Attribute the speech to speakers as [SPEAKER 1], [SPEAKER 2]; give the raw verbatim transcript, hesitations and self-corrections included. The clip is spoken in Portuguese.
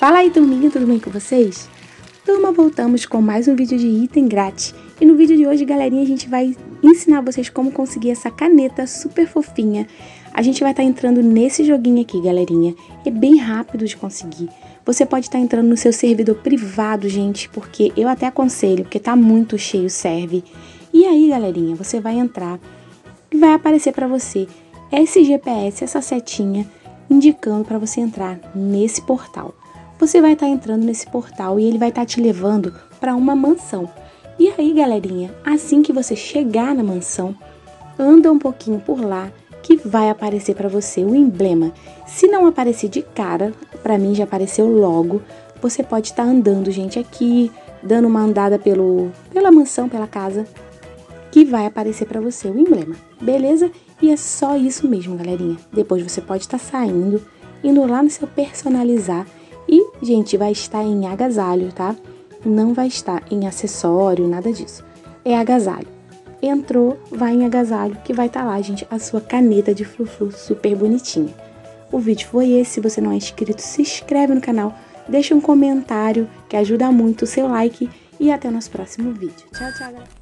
[SPEAKER 1] Fala aí, turminha, tudo bem com vocês? Turma, voltamos com mais um vídeo de item grátis. E no vídeo de hoje, galerinha, a gente vai ensinar vocês como conseguir essa caneta super fofinha. A gente vai estar tá entrando nesse joguinho aqui, galerinha. É bem rápido de conseguir. Você pode estar tá entrando no seu servidor privado, gente, porque eu até aconselho, porque tá muito cheio o serve. E aí, galerinha, você vai entrar e vai aparecer para você esse G P S, essa setinha, indicando para você entrar nesse portal. Você vai estar tá entrando nesse portal e ele vai estar tá te levando para uma mansão. E aí, galerinha, assim que você chegar na mansão, anda um pouquinho por lá que vai aparecer para você o emblema. Se não aparecer de cara, para mim já apareceu logo, você pode estar tá andando, gente, aqui, dando uma andada pelo, pela mansão, pela casa, que vai aparecer para você o emblema, beleza? E é só isso mesmo, galerinha. Depois você pode estar tá saindo, indo lá no seu personalizar e, gente, vai estar em agasalho, tá? Não vai estar em acessório, nada disso. É agasalho. Entrou, vai em agasalho, que vai estar tá lá, gente, a sua caneta de frufru super bonitinha. O vídeo foi esse. Se você não é inscrito, se inscreve no canal, deixa um comentário que ajuda muito, o seu like e até o nosso próximo vídeo. Tchau, tchau, galera.